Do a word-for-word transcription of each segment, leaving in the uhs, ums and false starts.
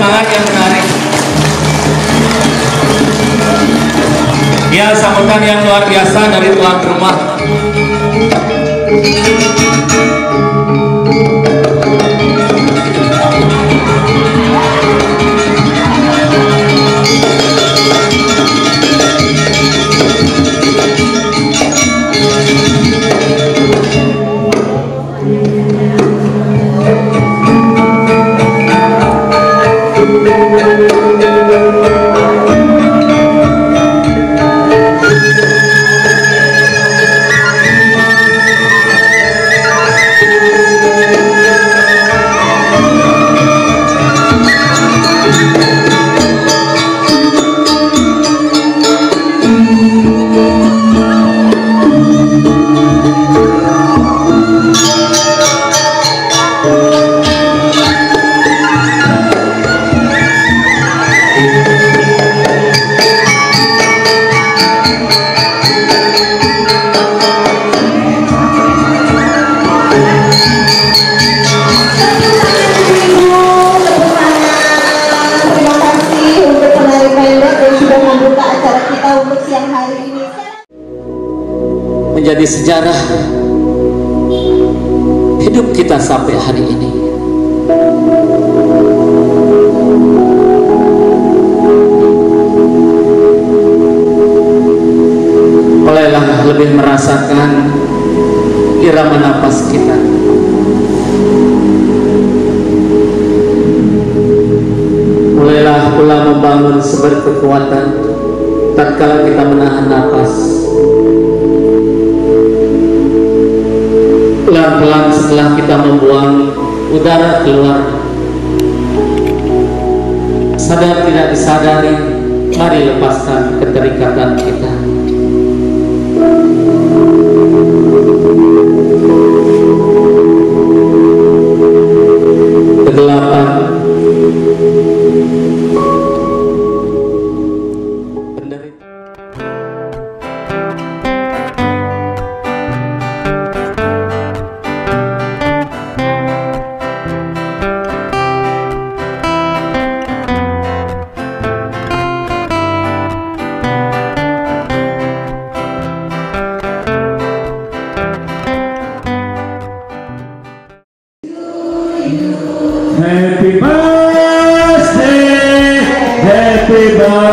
semangat yang menarik. Ya, sambutan yang luar biasa dari tuan rumah. Menjadi sejarah hidup kita sampai hari ini. Mulailah lebih merasakan irama napas kita. Mulailah pula membangun sumber kekuatan tatkala kita menahan napas. Pelan-pelan setelah kita membuang udara keluar, sadar tidak disadari, mari lepaskan keterikatan kita. Kegelapan, Happy birthday, happy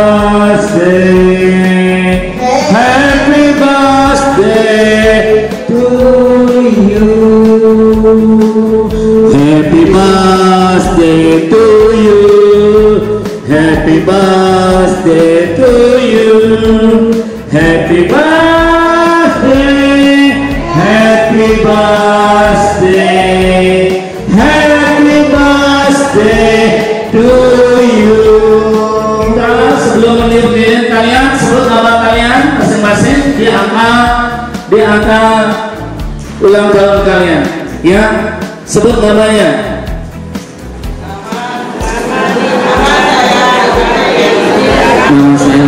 birthday, happy birthday to you. Happy birthday to you. Happy birthday to you. Happy birthday, happy birthday. Happy birthday to you. Nah, sebelum meniup lilin kalian sebut nama kalian masing-masing di angka di angka ulang tahun kalian. Ya, sebut namanya. Nama saya.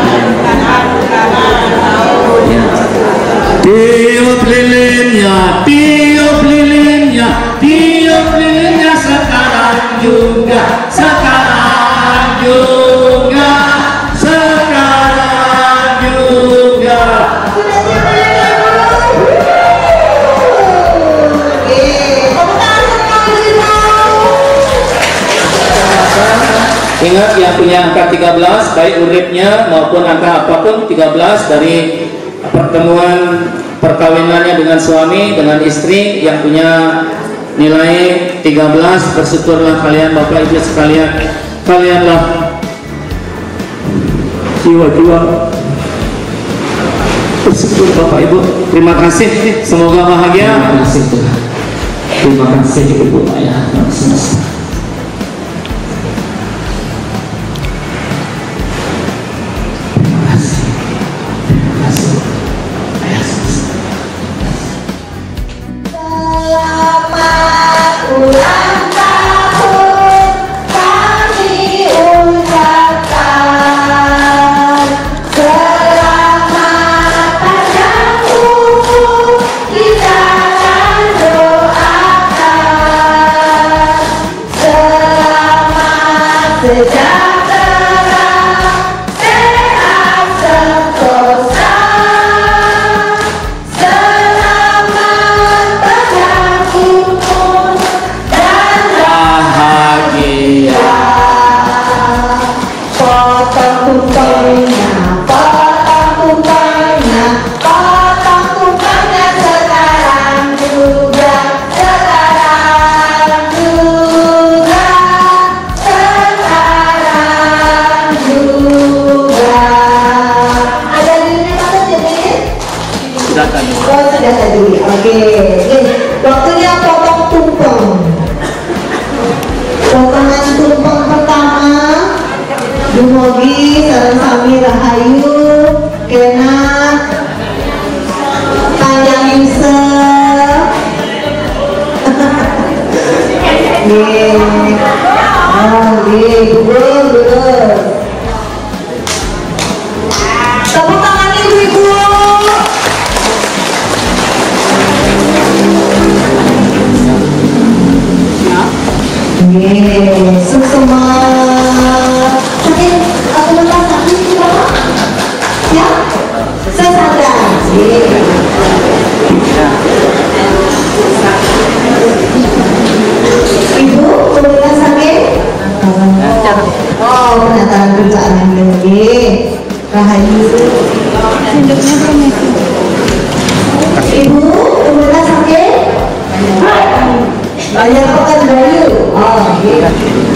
Ya. Tiup lilinnya, tiup lilinnya, tiup lilinnya sekarang juga, sekarang juga, sekarang juga. Ingat yang punya angka tiga belas, baik uripnya maupun angka apapun tiga belas dari pertemuan perkawinannya dengan suami, dengan istri yang punya nilai tiga belas, bersyukurlah kalian Bapak Ibu sekalian. Kalianlah jiwa-jiwa bersyukur Bapak Ibu. Terima kasih, semoga bahagia. Terima kasih Tuhan. Terima kasih Ibu Ayah Tuhan semesta. Oke, waktunya potong tumpeng. Potongan tumpeng pertama, dumugi sareng sami rahayu, kena panjang Yusuf. Nggih. Oh, nggih, betul, betul. Tepuk tangan ibu-ibu. Nggih, sukses. Sakit, aku lepas sakit juga. Ya, saya sadar. Ibu, kemudian sakit? Oh, penataran kerjaan yang lebih rahayu. Ibu, kemudian sakit? Banyak pekan bayu. Oh, iya.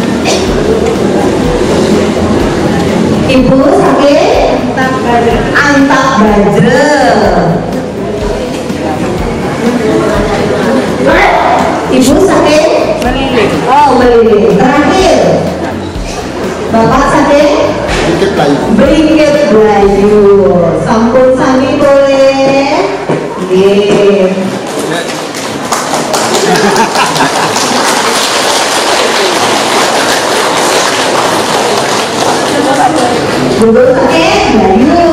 Ibu sakit? Antak bajre. Ibu sakit? Melilit. Oh, melilit. Terakhir, Bapak sakit? Beringet bayu. Sampun sami boleh. Nggih. Dulu sakit bayu.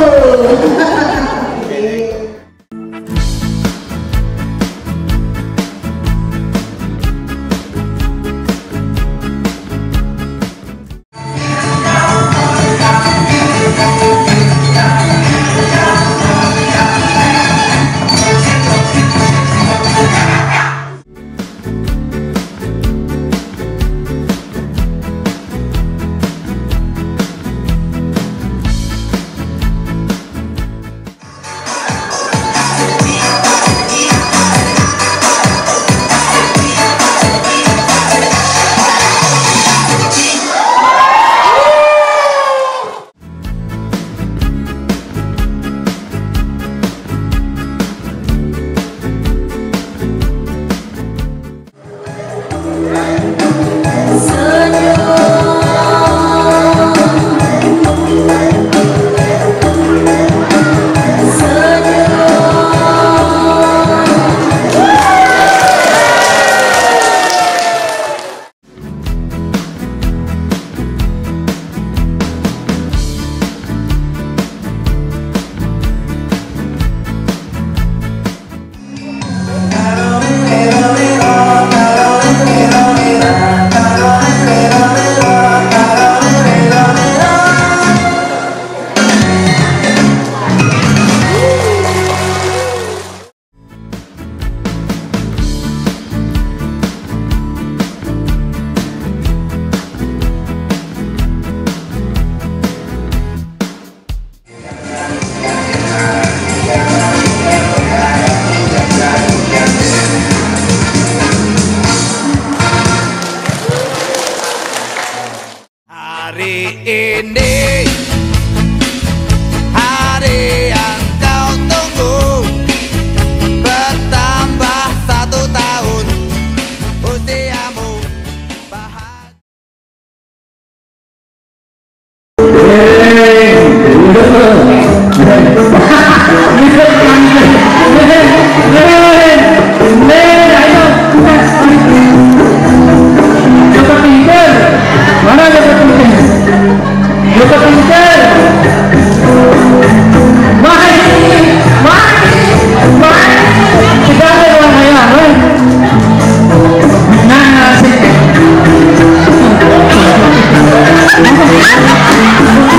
Hari ini hari yang kau tunggu, bertambah satu tahun usiamu bahagia. Mana dapat pinter? Dapat pinter. Mai, mai, mai. Kita ada orang kaya, kan? Nah, sih.